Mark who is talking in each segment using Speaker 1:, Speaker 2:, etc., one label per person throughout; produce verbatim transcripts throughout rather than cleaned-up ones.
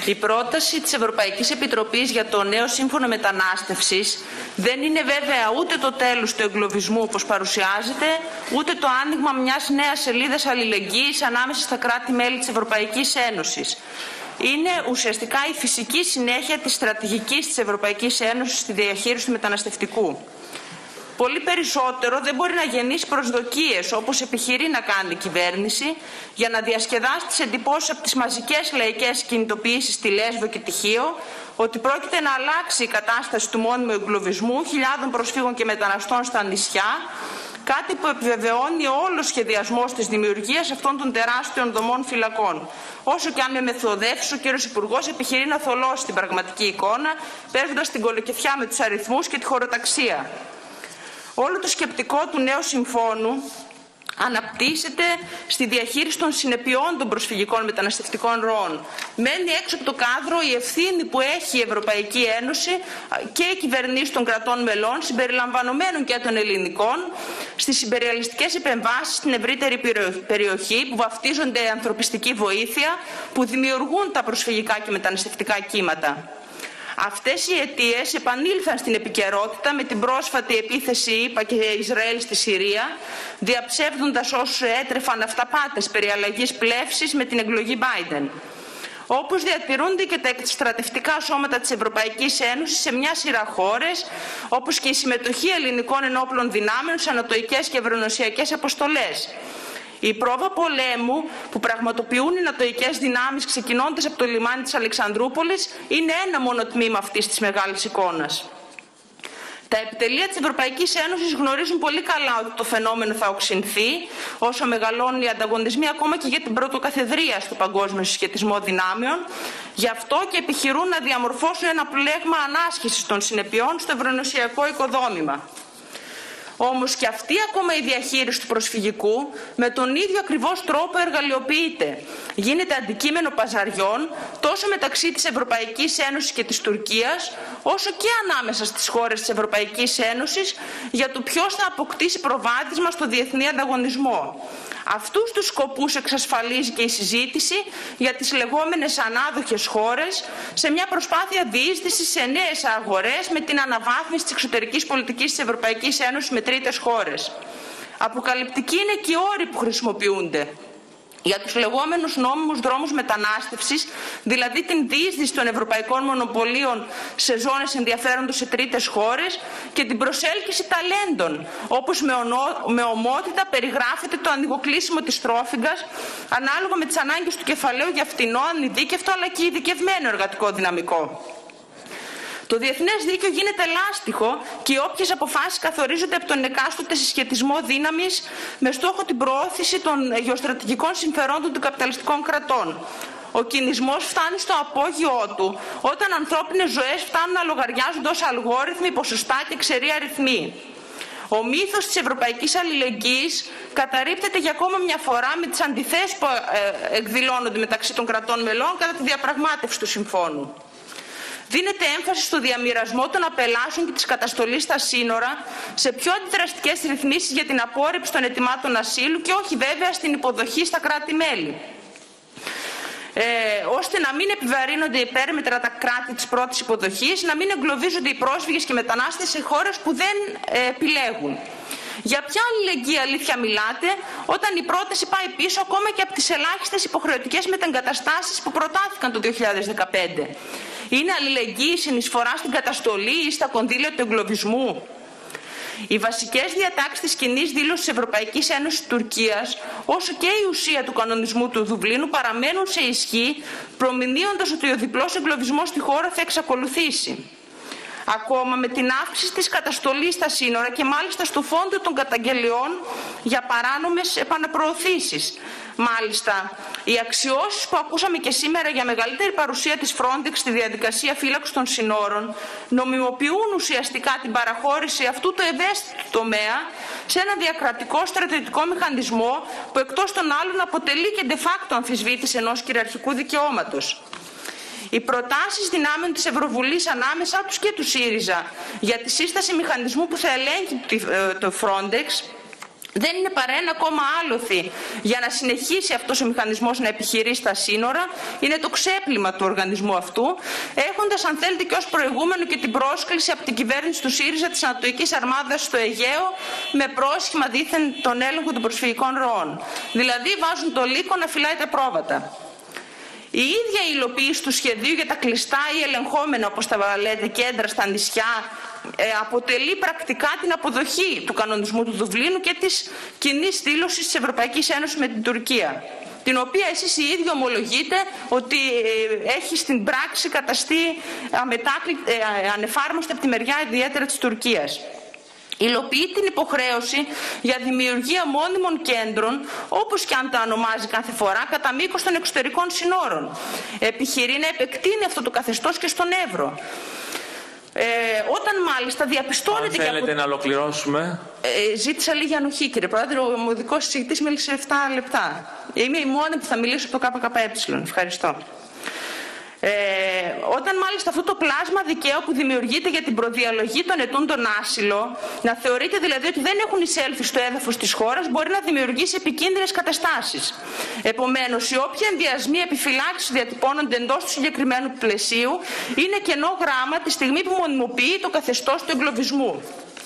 Speaker 1: Η πρόταση της Ευρωπαϊκής Επιτροπής για το νέο σύμφωνο μετανάστευσης δεν είναι βέβαια ούτε το τέλος του εγκλωβισμού όπως παρουσιάζεται, ούτε το άνοιγμα μιας νέας σελίδας αλληλεγγύης ανάμεσα στα κράτη-μέλη της Ευρωπαϊκής Ένωσης. Είναι ουσιαστικά η φυσική συνέχεια της στρατηγικής της Ευρωπαϊκής Ένωσης στη διαχείριση του μεταναστευτικού. Πολύ περισσότερο δεν μπορεί να γεννήσει προσδοκίες, όπως επιχειρεί να κάνει η κυβέρνηση, για να διασκεδάσει τις εντυπώσεις από τις μαζικές λαϊκές κινητοποιήσεις στη Λέσβο και τη Χίο, ότι πρόκειται να αλλάξει η κατάσταση του μόνιμου εγκλωβισμού χιλιάδων προσφύγων και μεταναστών στα νησιά, κάτι που επιβεβαιώνει όλο ο σχεδιασμός της δημιουργίας αυτών των τεράστιων δομών φυλακών. Όσο και αν με μεθοδεύσει, ο κύριος Υπουργός επιχειρεί να θολώσει την πραγματική εικόνα, παίζοντας την κολοκυθιά με τους αριθμούς και τη χωροταξία. Όλο το σκεπτικό του νέου συμφώνου αναπτύσσεται στη διαχείριση των συνεπειών των προσφυγικών μεταναστευτικών ροών. Μένει έξω από το κάδρο η ευθύνη που έχει η Ευρωπαϊκή Ένωση και οι κυβερνήσεις των κρατών μελών, συμπεριλαμβανομένων και των ελληνικών, στις υπεριαλιστικές επεμβάσεις στην ευρύτερη περιοχή που βαφτίζονται ανθρωπιστική βοήθεια, που δημιουργούν τα προσφυγικά και μεταναστευτικά κύματα. Αυτές οι αιτίες επανήλθαν στην επικαιρότητα με την πρόσφατη επίθεση ΗΠΑ και Ισραήλ στη Συρία, διαψεύδοντας όσους έτρεφαν αυταπάτες περί αλλαγής πλεύσης με την εκλογή Biden. Όπως διατηρούνται και τα στρατευτικά σώματα της Ευρωπαϊκής Ένωσης σε μια σειρά χώρες, όπως και η συμμετοχή ελληνικών ενόπλων δυνάμεων σε ανατοικές και ευρωνοσιακές αποστολές. Η πρόβα πολέμου που πραγματοποιούν οι νατοικές δυνάμεις ξεκινώντας από το λιμάνι της Αλεξανδρούπολης είναι ένα μόνο τμήμα αυτής της μεγάλης εικόνας. Τα επιτελεία της Ευρωπαϊκής Ένωσης γνωρίζουν πολύ καλά ότι το φαινόμενο θα οξυνθεί όσο μεγαλώνουν οι ανταγωνισμοί ακόμα και για την πρωτοκαθεδρία στο παγκόσμιο συσχετισμό δυνάμεων. Γι' αυτό και επιχειρούν να διαμορφώσουν ένα πλέγμα ανάσχεσης των συνεπειών στο ευρωνοσιακό οικοδόμημα. Όμως και αυτή ακόμα η διαχείριση του προσφυγικού με τον ίδιο ακριβώς τρόπο εργαλειοποιείται. Γίνεται αντικείμενο παζαριών τόσο μεταξύ της Ευρωπαϊκής Ένωσης και της Τουρκίας, όσο και ανάμεσα στις χώρες της Ευρωπαϊκής Ένωσης για το ποιος θα αποκτήσει προβάδισμα στο διεθνή ανταγωνισμό. Αυτούς τους σκοπούς εξασφαλίζει και η συζήτηση για τις λεγόμενες ανάδοχες χώρες σε μια προσπάθεια διείσδυσης σε νέες αγορές με την αναβάθμιση της εξωτερικής πολιτικής της Ευρωπαϊκής Ένωσης με τρίτες χώρες. Αποκαλυπτικοί είναι και οι όροι που χρησιμοποιούνται για τους λεγόμενους νόμιμους δρόμους μετανάστευσης, δηλαδή την διείσδυση των ευρωπαϊκών μονοπωλίων σε ζώνες ενδιαφέροντος σε τρίτες χώρες και την προσέλκυση ταλέντων, όπως με, ονό, με ομότητα περιγράφεται το ανοιγοκλείσιμο της τρόφιγγας, ανάλογα με τις ανάγκες του κεφαλαίου για φτηνό, ανειδίκευτο αλλά και ειδικευμένο εργατικό δυναμικό. Το διεθνές δίκαιο γίνεται λάστιχο και οι όποιες αποφάσεις καθορίζονται από τον εκάστοτε συσχετισμό δύναμης με στόχο την προώθηση των γεωστρατηγικών συμφερόντων των καπιταλιστικών κρατών. Ο κινησμός φτάνει στο απόγειό του όταν ανθρώπινες ζωές φτάνουν να λογαριάζονται ως αλγόριθμοι, ποσοστά και ξεροί αριθμοί. Ο μύθος της ευρωπαϊκής αλληλεγγύης καταρρίπτεται για ακόμα μια φορά με τις αντιθέσεις που εκδηλώνονται μεταξύ των κρατών μελών κατά τη διαπραγμάτευση του συμφώνου. Δίνεται έμφαση στο διαμοιρασμό των απελάσεων και της καταστολής στα σύνορα, σε πιο αντιδραστικές ρυθμίσεις για την απόρριψη των αιτημάτων ασύλου και όχι βέβαια στην υποδοχή στα κράτη-μέλη. Ε, ώστε να μην επιβαρύνονται υπέρμετρα τα κράτη της πρώτης υποδοχής, να μην εγκλωβίζονται οι πρόσφυγες και μετανάστες σε χώρες που δεν ε, επιλέγουν. Για ποια αλληλεγγύη αλήθεια μιλάτε όταν η πρόταση πάει πίσω ακόμα και από τις ελάχιστες υποχρεωτικές μετεγκαταστάσεις που προτάθηκαν το δύο χιλιάδες δεκαπέντε. Είναι αλληλεγγύη συνεισφορά στην καταστολή ή στα κονδύλια του εγκλωβισμού? Οι βασικές διατάξεις της κοινής δήλωσης της Ευρωπαϊκής Ένωσης Τουρκίας, όσο και η ουσία του κανονισμού του Δουβλίνου παραμένουν σε ισχύ, προμηνύοντας ότι ο διπλός εγκλωβισμός στη χώρα θα εξακολουθήσει. Ακόμα με την αύξηση της καταστολής στα σύνορα και μάλιστα στο φόντο των καταγγελιών για παράνομες επαναπροωθήσεις. Μάλιστα, οι αξιώσεις που ακούσαμε και σήμερα για μεγαλύτερη παρουσία της Frontex στη διαδικασία φύλαξης των συνόρων νομιμοποιούν ουσιαστικά την παραχώρηση αυτού του ευαίσθητου τομέα σε ένα διακρατικό στρατιωτικό μηχανισμό που εκτός των άλλων αποτελεί και de facto αμφισβήτηση ενός κυριαρχικού δικαιώματος. Οι προτάσεις δυνάμεων της Ευρωβουλής ανάμεσά τους και του ΣΥΡΙΖΑ για τη σύσταση μηχανισμού που θα ελέγχει το Frontex δεν είναι παρά ένα ακόμα άλοθη για να συνεχίσει αυτός ο μηχανισμός να επιχειρεί στα σύνορα. Είναι το ξέπλυμα του οργανισμού αυτού, έχοντας, αν θέλετε, και ως προηγούμενο και την πρόσκληση από την κυβέρνηση του ΣΥΡΙΖΑ της Ανατολικής Αρμάδας στο Αιγαίο με πρόσχημα δήθεν τον έλεγχο των προσφυγικών ροών. Δηλαδή βάζουν το λύκο να φυλάει τα πρόβατα. Η ίδια η υλοποίηση του σχεδίου για τα κλειστά ή ελεγχόμενα, όπως τα λέτε, κέντρα στα νησιά ε, αποτελεί πρακτικά την αποδοχή του κανονισμού του Δουβλίνου και της κοινής δήλωσης της Ευρωπαϊκής Ένωσης με την Τουρκία, την οποία εσείς οι ίδιοι ομολογείτε ότι ε, έχει στην πράξη καταστεί αμετάκλη, ε, ανεφάρμοστη από τη μεριά ιδιαίτερα της Τουρκίας. Υλοποιεί την υποχρέωση για δημιουργία μόνιμων κέντρων, όπως και αν τα ονομάζει κάθε φορά, κατά μήκος των εξωτερικών συνόρων. Επιχειρεί να επεκτείνει αυτό το καθεστώς και στον Εύρο. Ε, όταν μάλιστα διαπιστώνεται...
Speaker 2: Αν θέλετε και από... να ολοκληρώσουμε...
Speaker 1: Ε, ζήτησα λίγη ανοχή, κύριε Πρόεδρε. Ο ομοδικός συζητητής μίλησε επτά λεπτά. Είμαι η μόνη που θα μιλήσω από το ΚΚΕ. Ευχαριστώ. Ε, όταν μάλιστα αυτό το πλάσμα δικαίου που δημιουργείται για την προδιαλογή των ετούντων άσυλο, να θεωρείται δηλαδή ότι δεν έχουν εισέλθει στο έδαφος της χώρας, μπορεί να δημιουργήσει επικίνδυνες καταστάσεις. Επομένως, οι όποιοι ενδιασμοί επιφυλάξεις διατυπώνονται εντός του συγκεκριμένου πλαισίου είναι κενό γράμμα τη στιγμή που μονιμοποιεί το καθεστώς του εγκλωβισμού.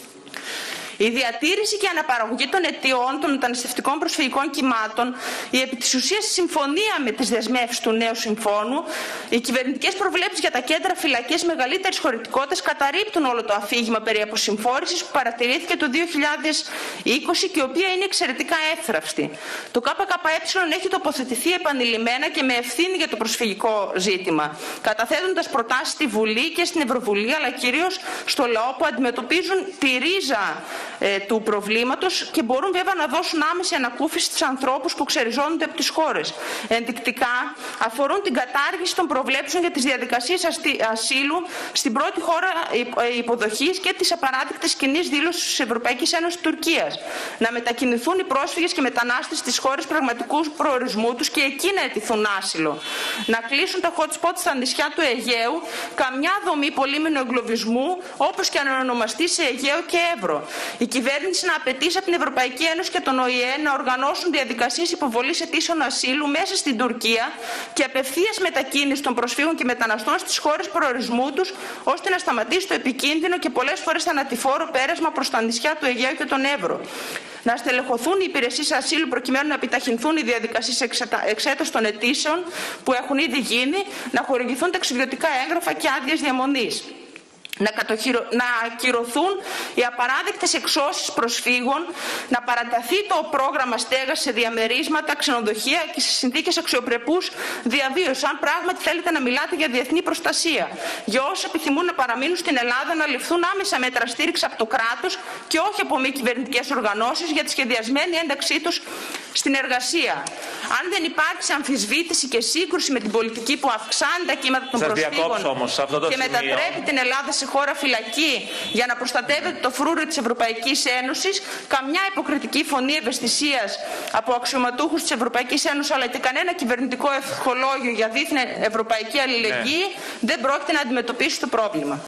Speaker 1: Η διατήρηση και αναπαραγωγή των αιτιών των μεταναστευτικών προσφυγικών κυμάτων, η επί της ουσίας συμφωνία με τις δεσμεύσεις του νέου συμφώνου, οι κυβερνητικές προβλέψεις για τα κέντρα φυλακής μεγαλύτερης χωρητικότητας καταρρίπτουν όλο το αφήγημα περί αποσυμφόρησης που παρατηρήθηκε το δύο χιλιάδες είκοσι και η οποία είναι εξαιρετικά εύθραυστη. Το ΚΚΕ έχει τοποθετηθεί επανειλημμένα και με ευθύνη για το προσφυγικό ζήτημα, καταθέτοντας προτάσεις στη Βουλή και στην Ευρωβουλή, αλλά κυρίως στο λαό που αντιμετωπίζουν τη ρίζα Ε, του προβλήματος και μπορούν βέβαια να δώσουν άμεση ανακούφιση στους ανθρώπους που ξεριζώνονται από τις χώρες. Ενδεικτικά αφορούν την κατάργηση των προβλέψεων για τις διαδικασίες ασύλου στην πρώτη χώρα υποδοχής και της απαράδεκτης κοινής δήλωσης της Ευρωπαϊκής Ένωσης Τουρκίας. Να μετακινηθούν οι πρόσφυγες και μετανάστες στις χώρες πραγματικού προορισμού τους και εκεί να αιτηθούν άσυλο. Να κλείσουν τα hot spots στα νησιά του Αιγαίου, καμιά δομή πολύμηνου εγκλωβισμού, όπως και αν ονομαστεί σε Αιγαίο και Εύρο. Η κυβέρνηση να απαιτήσει από την Ευρωπαϊκή Ένωση και τον Ο Η Ε να οργανώσουν διαδικασίες υποβολής αιτήσεων ασύλου μέσα στην Τουρκία και απευθείας μετακίνηση των προσφύγων και μεταναστών στις χώρες προορισμού τους, ώστε να σταματήσει το επικίνδυνο και πολλές φορές θανατηφόρο πέρασμα προς τα νησιά του Αιγαίου και τον Εύρο. Να στελεχωθούν οι υπηρεσίες ασύλου προκειμένου να επιταχυνθούν οι διαδικασίες εξέτασης των αιτήσεων που έχουν ήδη γίνει, να χορηγηθούν ταξιδιωτικά έγγραφα και άδειες διαμονής. Να, κατοχυρο... να ακυρωθούν οι απαράδεκτες εξώσεις προσφύγων, να παραταθεί το πρόγραμμα στέγασης σε διαμερίσματα, ξενοδοχεία και σε συνθήκες αξιοπρεπούς διαβίωσης. Αν πράγματι θέλετε να μιλάτε για διεθνή προστασία, για όσοι επιθυμούν να παραμείνουν στην Ελλάδα, να ληφθούν άμεσα μέτρα στήριξη από το κράτος και όχι από μη κυβερνητικές οργανώσεις για τη σχεδιασμένη ένταξή τους στην εργασία. Αν δεν υπάρξει αμφισβήτηση και σύγκρουση με την πολιτική που αυξάνει τα κύματα των
Speaker 2: Σας
Speaker 1: προσφύγων
Speaker 2: όμως, αυτό το
Speaker 1: και
Speaker 2: σημείο.
Speaker 1: μετατρέπει την Ελλάδα σε χώρα φυλακή για να προστατεύεται το φρούριο της Ευρωπαϊκής Ένωσης, καμιά υποκριτική φωνή ευαισθησίας από αξιωματούχους της Ευρωπαϊκής Ένωσης αλλά και κανένα κυβερνητικό ευχολόγιο για δίθεν ευρωπαϊκή αλληλεγγύη ναι. δεν πρόκειται να αντιμετωπίσει το πρόβλημα.